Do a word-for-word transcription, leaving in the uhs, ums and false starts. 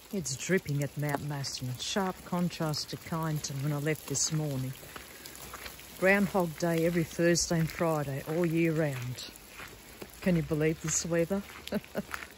It's dripping at Mount Macedon, sharp contrast to Kyneton when I left this morning. Groundhog Day every Thursday and Friday, all year round. Can you believe this weather?